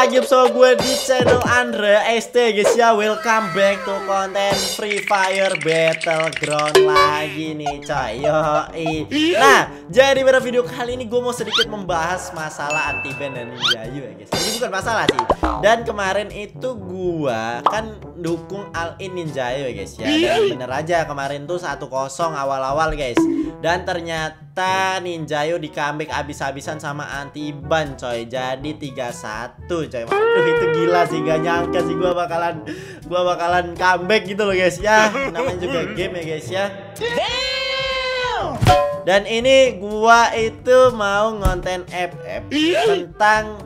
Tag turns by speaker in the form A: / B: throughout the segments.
A: lagi bersama gue di channel Andre ST guys ya. Welcome back to konten Free Fire Battleground lagi nih coy. Yoi. Nah, jadi pada video kali ini gue mau sedikit membahas masalah anti-ban dan Ninjayu ya guys. Ini bukan masalah sih. Dan kemarin itu gue kan dukung All-in Ninjayu ya guys ya. Dan bener aja kemarin tuh 1-0 awal-awal guys. Dan ternyata Ninjayu di comeback abis-abisan sama anti-ban coy. Jadi 3-1 coy. Waduh itu gila sih, gak nyangka sih gua bakalan comeback gitu loh guys ya. Namanya juga game ya guys ya. Dan ini gua itu mau ngonten FF tentang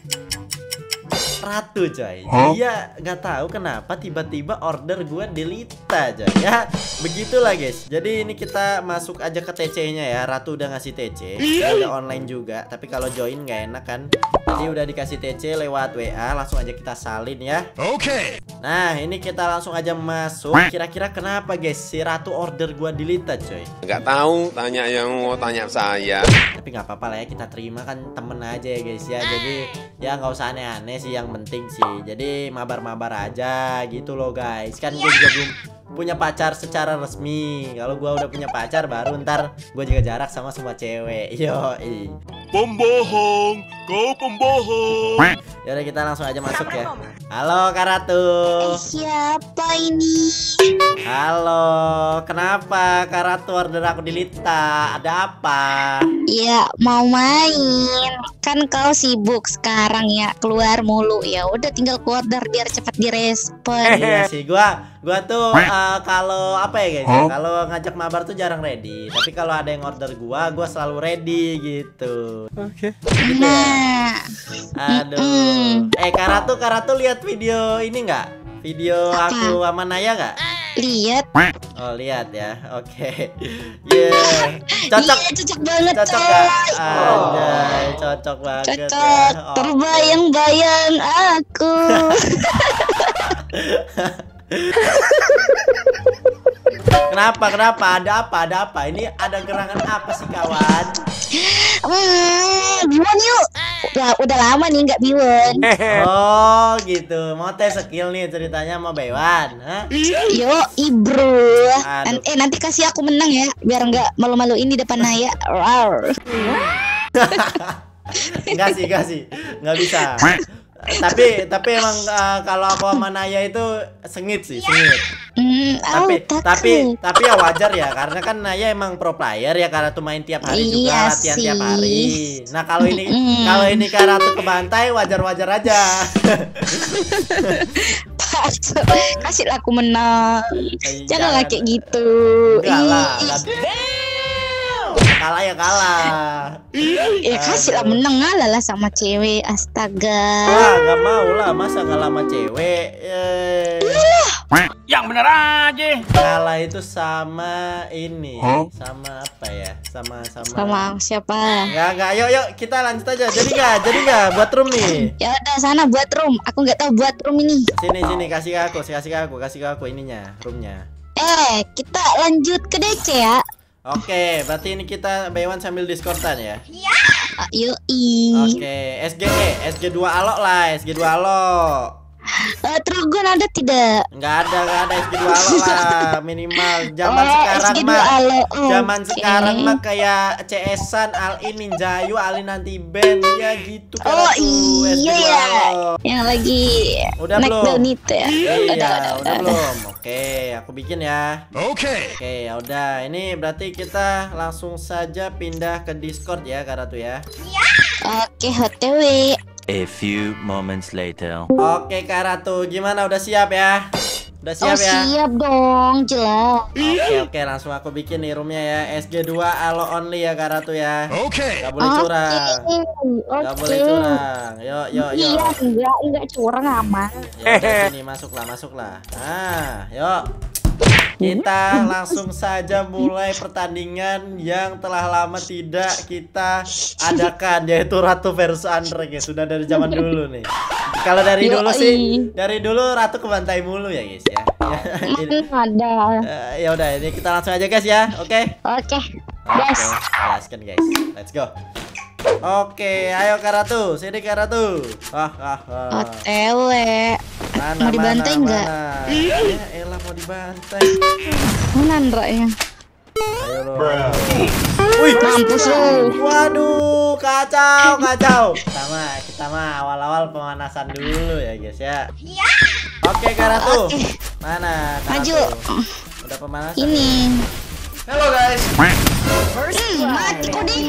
A: Ratu coy. Dia nggak tahu kenapa tiba-tiba order gua delete coy ya. Begitulah guys. Jadi ini kita masuk aja ke TC-nya ya. Ratu udah ngasih TC. Ada online juga. Tapi kalau join nggak enak kan. Jadi udah dikasih TC lewat WA. Langsung aja kita salin ya. Oke. Nah ini kita langsung aja masuk. Kira-kira kenapa guys si Ratu order gua delete coy?
B: Nggak tahu, tanya yang mau tanya saya.
A: Tapi nggak apa-apa lah ya, kita terima kan temen aja ya guys ya. Jadi ya nggak usah aneh-aneh sih, yang penting sih. Jadi mabar-mabar aja gitu loh guys. Kan gue juga belum punya pacar secara resmi. Kalau gue udah punya pacar baru ntar gue jaga jarak sama semua cewek. Yoi.
B: Pembohong, kau pembohong.
A: Yaudah kita langsung aja masuk ya. Halo Kak Ratu.
C: Siapa ini?
A: Halo, kenapa Kak Ratu order aku dilita? Ada apa?
C: Ya mau main. Kan kau sibuk sekarang ya, keluar mulu. Ya udah tinggal ku order biar cepat direspon.
A: Iya sih, gua tuh kalau apa ya guys? Kalau ngajak mabar tuh jarang ready. Tapi kalau ada yang order gua selalu ready gitu. Oke.
C: Nah,
A: Aduh. Kak Ratu lihat video ini nggak? Video aku sama Naya nggak?
C: lihat.
A: Oh lihat ya. Oke. Yeah. Cocok.
C: Iya, cocok banget.
A: Cocok
C: coy.
A: gak? Anjay, cocok banget.
C: Cocok.
A: Ya. Oh.
C: Terbayang-bayang aku.
A: Kenapa? Ada apa? Ini ada gerangan apa sih kawan?
C: Biwan yuk. Udah lama nih nggak biwan.
A: Oh gitu, mau tes skill nih ceritanya sama Bewan, hah?
C: Yo, ibro.
A: Aduh.
C: Nanti kasih aku menang ya, biar nggak malu-maluin di depan Naya. Rawr.
A: Enggak sih, nggak bisa. Tapi emang kalau aku sama Naya itu sengit. Tapi ya wajar ya, karena kan Naya emang pro player ya, karena tuh main tiap hari juga,
C: Iya
A: latihan
C: sih.
A: tiap hari. Nah kalau ini karena tuh kebantai wajar aja.
C: Kasih aku menang. Janganlah kayak gitu.
A: Enggak lah. Kalah ya kalah.
C: Kasihlah menang lah sama cewek. Astaga.
A: Wah gak mau lah, masa kalah sama cewek.
B: Yang bener aja.
A: Kalah itu sama ini. Sama apa ya?
C: Sama siapa?
A: Enggak, yuk kita lanjut aja. Jadi nggak buat room nih.
C: Ya udah sana buat room. Aku nggak tahu buat room ini.
A: Sini kasih ke aku ininya, roomnya.
C: Kita lanjut ke DC ya.
A: Oke, berarti ini kita Bewan sambil Discordan ya.
C: Yoi.
A: Oke, SG2 Alok lah, SG2 Alok.
C: Trogon ada tidak?
A: Nggak ada SG2 Alok lah, minimal. Zaman sekarang
C: SG2
A: mah,
C: Alok.
A: zaman
C: Oke.
A: sekarang mah kayak CS-an, All-in, Ninjayu, All-in anti-ban ya gitu kan.
C: Oh
A: tuh,
C: iya
A: SG2
C: ya.
A: Alok.
C: Yang lagi
A: Udah
C: naik
A: belum?
C: down itu ya.
A: Udah belum? Oke, aku bikin ya. Oke, ya udah. Ini berarti kita langsung saja pindah ke Discord ya, Kak Ratu ya.
C: Oke, OTW.
D: A few moments later.
A: Oke, Kak Ratu, gimana? Udah siap ya? Udah siap ya?
C: Siap dong, jelas.
A: Oke, langsung aku bikin nih roomnya ya. SG2 Alo only ya, Kak Ratu ya. Oke. Gak boleh curang. Gak boleh curang. Yuk.
C: Iya, enggak curang aman.
A: Ya udah, sini masuklah. Nah, yuk. Kita langsung saja mulai pertandingan yang telah lama tidak kita adakan, yaitu Ratu versus Andre ya. Sudah dari zaman dulu nih. Kalau dari dulu sih, dari dulu Ratu kebantai mulu ya guys ya.
C: Ada.
A: Ya udah, ini kita langsung aja guys ya. Oke.
C: Oke.
A: Gaskan guys. Let's go. Oke, ayo Karatu, sini Karatu.
C: OTW.
A: Mana,
C: Mau dibantai nggak?
A: Ya elah mau dibantai.
C: Mana Andra-nya?
A: Ayo lo. Wih,
C: Mampus lu.
A: waduh, kacau. Kita mah awal-awal pemanasan dulu ya guys ya. Oke Karatu.
C: Oke.
A: Mana?
C: Maju.
A: Karatu? Udah pemanasan.
C: Ini.
A: Halo guys.
C: Mati kok deh.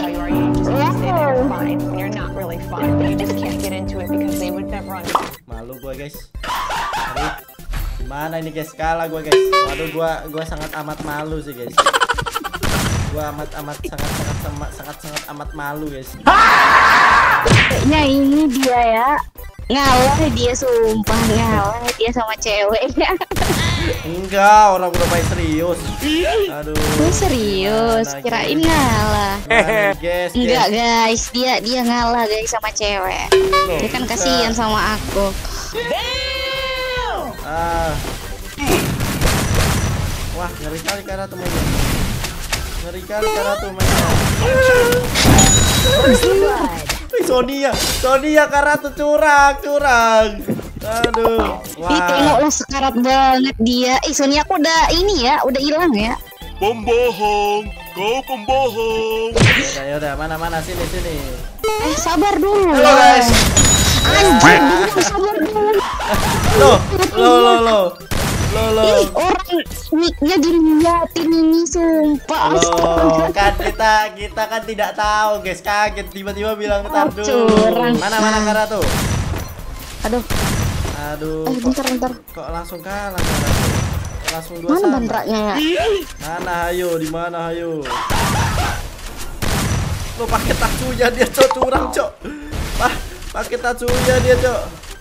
A: Malu gue guys. Aduh, gimana ini guys? Kalah gue guys. Waduh, gua sangat amat malu sih guys. Gua sangat amat malu guys.
C: Kayaknya ini dia ya. Ngalah dia, sumpah ngalah dia sama ceweknya.
A: Enggak, orang udah baik serius. Aduh.
C: Serius,
A: Mana,
C: kirain
A: guys?
C: ngalah.
A: Mana, guys,
C: Enggak guys, dia ngalah guys sama cewek.
A: Loh,
C: Dia kan
A: enggak.
C: kasihan sama aku.
A: Wah, ngeri kali Karatu mainnya. Ngeri kali Karatu mainnya. Wih, Sonia Karatu curang. Aduh.
C: Ih, tengoklah sekarat banget dia. Sonia aku udah ini ya, udah hilang ya.
B: Pembohong, kau pembohong.
A: Yaudah, mana sini.
C: Sabar dulu.
A: Halo guys.
C: Anjir, dulu sabar dulu.
A: Loh.
C: Ih, orang mic-nya diliatin ini, sumpah.
A: Loh, kan kita kan tidak tahu guys, kaget tiba-tiba bilang ntar dulu.
C: Curang.
A: Mana Karatu?
C: Aduh, bentar.
A: Kok langsung kalah Karatu? Langsung 2-1.
C: Mana bandraknya ya?
A: Mana ayo, di mana ayo? Lo pakai Tatsuya dia cok, curang cok. Pakai Tatsuya dia cok.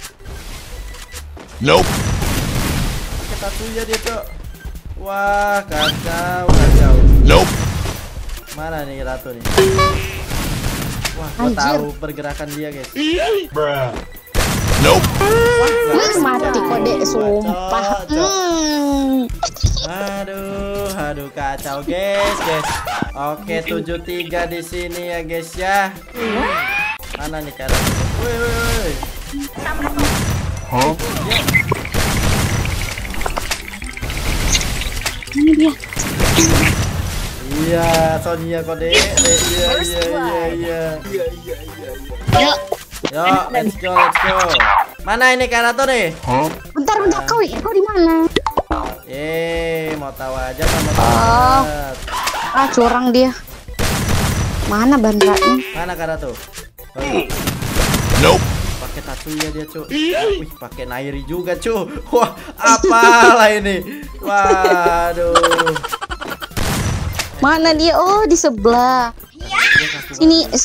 B: Nope.
A: Pakai Tatsuya dia cok. Wah, kacau.
B: Nope.
A: Mana nih Ratu nih? Wah, gua
C: Anjir.
A: tahu pergerakan dia guys.
B: Nope.
C: Wih, mati kok dek, sumpah.
A: Aduh, kacau guys. Oke, 7-3 di sini ya guys ya. Mana nih Karatu? Woi.
B: Huh?
C: Ini dia.
A: Iya, Sonia kode. Iya.
C: Yuk,
A: Yo, let's go. Mana ini Karatu nih?
C: bentar kau di mana?
A: Mau tahu aja sama
C: Oh.
A: banget.
C: Curang dia. Mana bandraknya?
A: Mana Karatu?
B: Nope.
A: Pakai Tatsuya dia, Cuk. Wih, pakai Nairi juga, Cuk. Wah, apalah ini? Waduh.
C: Mana dia? Oh, di sebelah. Sini.
A: Nah,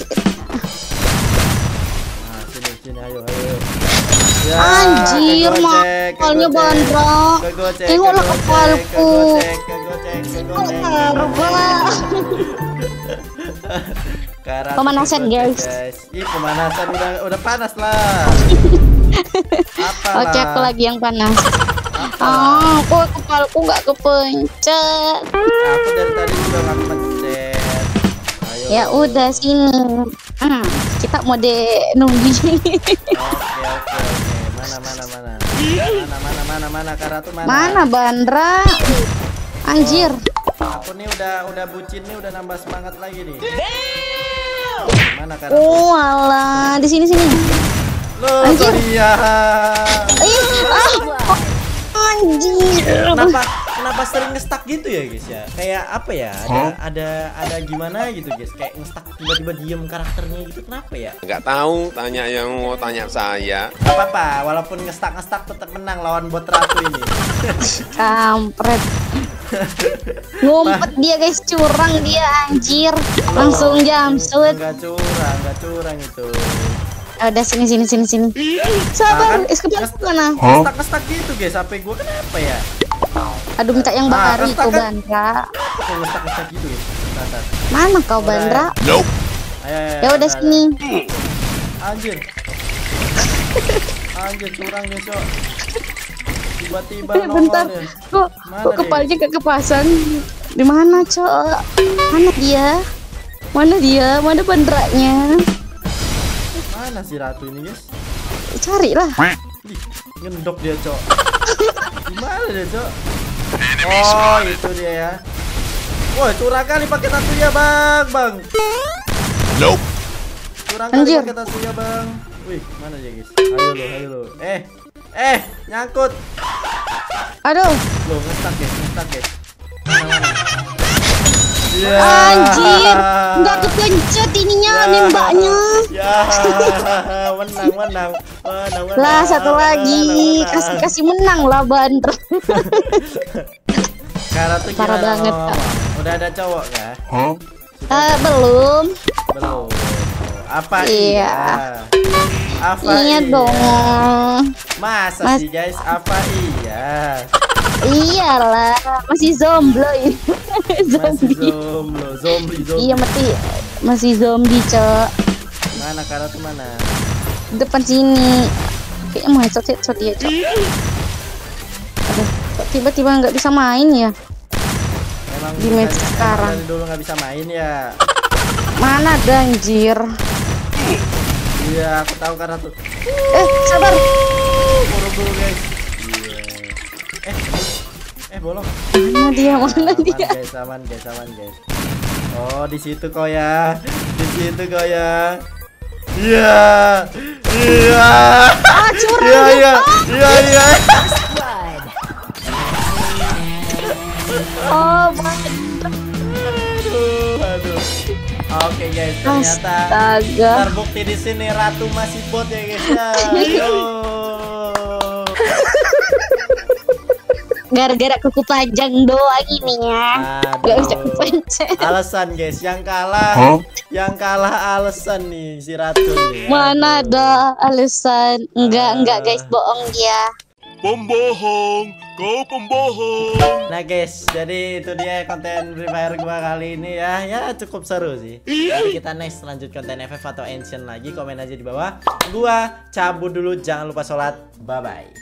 A: sini ayo. Ya,
C: Anjir, makalnya bandra. Tengoklah kepalku.
A: Kegocek.
C: Pemanasan, guys.
A: Ih, pemanasan udah panas lah. Apalah.
C: Oke, aku lagi yang panas. Kok kepalku nggak kepencet.
A: Aku dari tadi juga nggak pencet. Ayo.
C: Ya udah sini. Kita mode nunggu.
A: Oke. Mana Karatu mana?
C: Mana Bandra? Anjir.
A: Aku nih udah bucin nih, udah nambah semangat lagi nih. Mana Karatu?
C: Oh alah, di sini.
A: Loh,
C: Anjir.
A: Sonia.
C: Anjir.
A: Kenapa sering ngestak gitu ya guys ya? Kayak apa ya? Ada gimana gitu guys? Kayak ngestak tiba-tiba diem karakternya gitu. Kenapa ya?
B: Nggak tahu, tanya yang mau tanya saya.
A: Gak apa-apa, walaupun ngestak tetap menang lawan bot Ratu ini.
C: Kampret. Ngumpet dia guys, curang dia anjir. Langsung jamsut.
A: Enggak curang itu.
C: Udah sini. Sabar, kepala mana?
A: Ngestak gitu guys, HP gua kenapa ya?
C: Aduh, minta yang baru
A: ngestak
C: itu
A: kan?
C: Bandra.
A: Kok ngestak gitu guys? Bentar.
C: Mana kau Bandra?
B: Nope.
A: Ayo,
C: Ya udah sini.
A: Anjir, curang nih cok. Tiba-tiba
C: Bentar.
A: nongol ya.
C: Kok
A: Mana
C: kepalanya gak kepasang? Di mana, Cok? Mana dia? Mana Bandranya?
A: Mana si ratu ini guys?
C: Cari lah.
A: Ih, ngendok dia cok. Gimana dia cok? Oh itu dia ya. Woi curang kali pakai Tatsuya bang.
B: Nope.
A: Curang kali
C: Anjir.
A: pakai Tatsuya bang. Wih mana dia guys? Ayo lo. Nyangkut.
C: Aduh.
A: Loh ngestak guys. Mana? Ya.
C: Anjir. Nggak kepencet ininya nembaknya.
A: Ya, menang.
C: Lah satu lagi. Kasih menang lah Bandar.
A: Karena tuh
C: Parah
A: gimana
C: banget,
A: ngomong?
C: Kak.
A: Udah ada cowok kah?
C: Belum.
A: Belum. Apa
C: Iya.
A: Apa
C: Iya dong.
A: Masa sih guys? Apa iya?
C: Iyalah, masih zombie ini.
A: Masih
C: Zombie.
A: zombie.
C: Iya masih zombie, Cok.
A: Mana Kara tuh mana?
C: Depan sini. Kayaknya mau headshot dia, Cok. Aduh, kok tiba-tiba nggak bisa main ya?
A: Emang
C: Di match
A: bukannya
C: sekarang.
A: dari dulu nggak bisa main ya?
C: Mana ada anjir?
A: Iya, aku tahu Kara tuh.
C: Sabar.
A: Buru-buru guys. Iya. Bolong.
C: Mana dia?
A: Aman guys. Oh, di situ kau ya. Iya.
C: Curang.
A: Iya.
C: Oh,
A: Aduh. Oke guys, ternyata
C: astaga.
A: terbukti di sini Ratu masih bot ya guys ya. Ayo.
C: Gara-gara kuku panjang doang ini ya. Gak bisa
A: Aduh.
C: kepencet.
A: Alasan guys, yang kalah alasan nih si Ratu nih.
C: Mana ada alasan? Enggak guys, bohong dia.
B: Pembohong, kau pembohong.
A: Nah guys, jadi itu dia konten Free Fire gua kali ini ya. Ya cukup seru sih. Tapi kita next lanjut konten FF atau Ancient lagi. Komen aja di bawah. Gua cabut dulu, jangan lupa sholat. Bye bye.